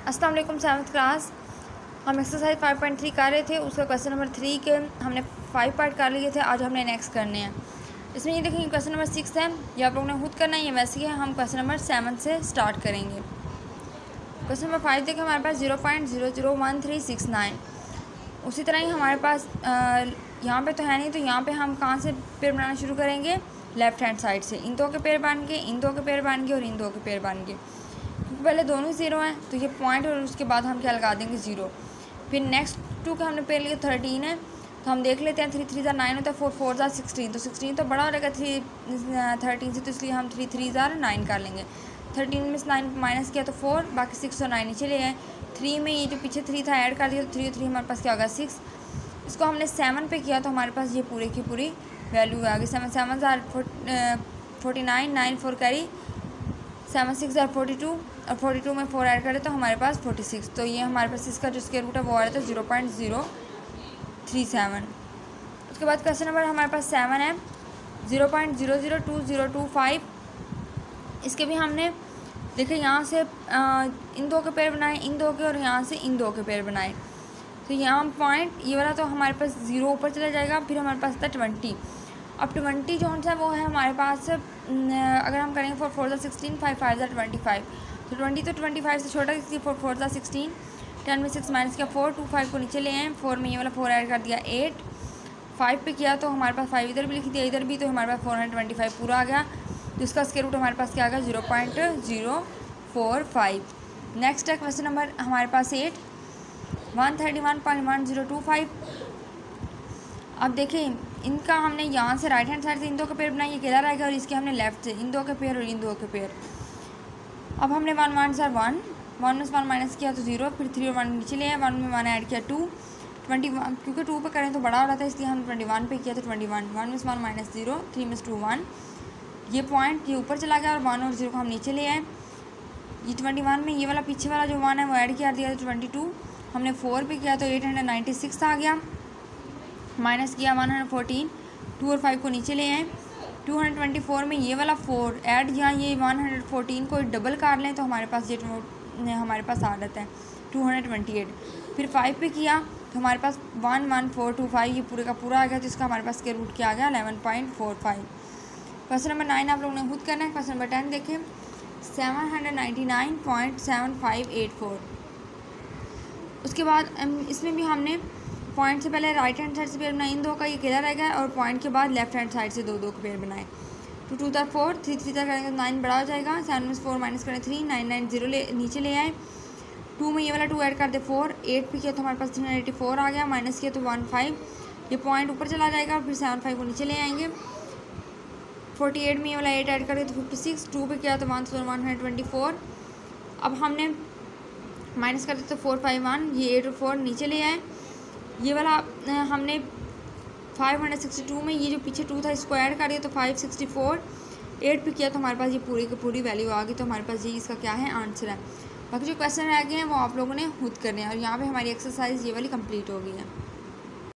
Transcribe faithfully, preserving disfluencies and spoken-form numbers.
अस्सलाम वालेकुम seventh class. हम एक्सरसाइज फाइव पॉइंट थ्री कर रहे थे, उसका क्वेश्चन नंबर थ्री के हमने फाइव पार्ट कर लिए थे। आज हमने नेक्स्ट करने हैं। इसमें ये देखेंगे क्वेश्चन नंबर सिक्स है, ये आप लोगों ने खुद करना है, ये वैसे ही है। हम क्वेश्चन नंबर सेवन से स्टार्ट करेंगे। क्वेश्चन नंबर फाइव देखें, हमारे पास zero point zero zero one three six nine. उसी तरह ही हमारे पास यहाँ पे तो है नहीं, तो यहाँ पे हम कहाँ से पेड़ बनाना शुरू करेंगे? लेफ्ट हैंड साइड से। इन दो के पेड़ बन के, इन दो के पेड़ बन के और इन दो के पेड़ बन के, क्योंकि पहले दोनों ज़ीरो हैं तो ये पॉइंट और उसके बाद हम क्या लगा देंगे? ज़ीरो। फिर नेक्स्ट टू के हमने पेड़ लिए थर्टीन है, तो हम देख लेते हैं। थ्री थ्री ज़ार नाइन होता है, फोर फोर ज़ार सिक्सटीन, तो सिक्सटीन तो बड़ा हो जाएगा थ्री थर्टीन से, तो इसलिए हम थ्री थ्री ज़ार नाइन कर लेंगे। थर्टीन में से नाइन माइनस किया तो फोर, बाकी सिक्स और नाइन नीचे ले आए। थ्री में ये जो पीछे थ्री था ऐड कर दिया, तो थ्री और थ्री हमारे पास क्या होगा? सिक्स। इसको हमने सेवन पे किया तो हमारे पास ये पूरे की पूरी वैल्यू आ गई। सेवन सेवन ज़ार forty nine, nine four carry, seven six ज़ार फोर्टी टू, और फोर्टी टू में फोर ऐड करें तो हमारे पास फोर्टी सिक्स। तो ये हमारे पास इसका जो स्क्वायर रूट है वो आ रहा था zero point zero three seven. उसके बाद क्वेश्चन नंबर हमारे पास सेवन है, zero point zero zero two zero two five. इसके भी हमने देखिए यहाँ से आ, इन दो के पेड़ बनाए, इन दो के, और यहाँ से इन दो के पेड़ बनाए। तो यहाँ पॉइंट ये वाला तो हमारे पास ज़ीरो ऊपर चला जाएगा। फिर हमारे पास था ट्वेंटी। अब ट्वेंटी जो सा वो है हमारे पास, अगर हम करेंगे फोर फोर ज़ा सिक्सटीन, फाइव फाइव ज़ा ट्वेंटी फाइव, तो ट्वेंटी तो ट्वेंटी फाइव से छोटा, इसलिए फोर फोर ज़ा सिक्सटीन। टेन में सिक्स माइनस किया फोर, टू फाइव को नीचे ले आए, फोर में ये वाला फोर ऐड कर दिया एट। फाइव पे किया तो हमारे पास फाइव इधर भी लिख दिया, इधर भी, तो हमारे पास फोर हंड्रेड ट्वेंटी फाइव पूरा आ गया। तो इसका स्क्वायर रूट हमारे पास क्या आ गया? Zero point zero four five. Next है क्वेश्चन नंबर हमारे पास eight, one thirty one point one zero two five. अब देखें, इनका हमने यहाँ से राइट हैंड साइड से इन दो के पेड़ बनाए, ये अकेला रहेगा, और इसके हमने लेफ्ट से इन दो के पेड़ और इन दो के पेड़। अब हमने वन वन सर वन, वन में वन माइनस किया तो ज़ीरो, फिर थ्री और वन नीचे ले आए, वन में वन ऐड किया टू, ट्वेंटी वन, क्योंकि टू पे करें तो बड़ा हो रहा था, इसलिए हम ट्वेंटी वन पे किया तो ट्वेंटी वन, वन में वन माइनस ज़ीरो, थ्री में टू वन, ये पॉइंट ये ऊपर चला गया, और वन और ज़ीरो को हम नीचे ले आए। ये ट्वेंटी वन में ये वाला पीछे वाला जो वन है वो ऐड किया दिया, तो ट्वेंटी टू, हमने फोर पे किया तो एट हंड्रेड नाइन्टी सिक्स आ गया, माइनस किया वन हंड्रेड फोर्टीन, टू और फाइव को नीचे ले आए। टू हंड्रेड ट्वेंटी फोर में ये वाला फोर ऐड, यहाँ ये वन हंड्रेड फोर्टीन को डबल कर लें तो हमारे पास ये हमारे पास आ जाता है टू हंड्रेड ट्वेंटी एट। फिर फाइव पे किया तो हमारे पास one one four two five, ये पूरे का पूरा आ गया, तो इसका हमारे पास स्क्वायर रूट क्या आ गया? Eleven point four five. Question number nine आप लोगों ने खुद करना है। क्वेश्चन नंबर टेन देखें, seven hundred ninety nine point seven five eight four. उसके बाद इसमें भी हमने पॉइंट से पहले राइट हैंड साइड से पेड़ बनाए, इन दो का ये अकेला रह गया, और पॉइंट के बाद लेफ्ट हैंड साइड से दो दो के पेड़ बनाए। टू टू था फोर, थ्री थ्री था करेंगे तो नाइन बड़ा हो जाएगा, सेवन में फोर माइनस करें थ्री, नाइन नाइन जीरो ले नीचे ले आए। टू में ये वाला टू ऐड कर दे फोर, एट पे किया तो हमारे पास थ्री हंड्रेड एटी फोर आ गया, माइनस किया तो वन फाइव, ये पॉइंट ऊपर चला जाएगा, और फिर सेवन फाइव को नीचे ले आएंगे। फोर्टी एट में ये वाला एट ऐड कर दिया तो फिफ्टी सिक्स, टू पे किया तो one one hundred twenty four. अब हमने माइनस कर दिया तो फोर फाइव वन, ये एट और फोर नीचे ले आए। ये वाला हमने फाइव हंड्रेड सिक्सटी टू में ये जो पीछे टू था इसको ऐड कर दिया तो फाइव सिक्सटी फोर, एट पे किया तो हमारे पास ये पूरी की पूरी वैल्यू आ गई। तो हमारे पास ये इसका क्या है? आंसर है। बाकी जो क्वेश्चन रह गए हैं वो आप लोगों ने खुद करने हैं, और यहाँ पे हमारी एक्सरसाइज ये वाली कंप्लीट हो गई है।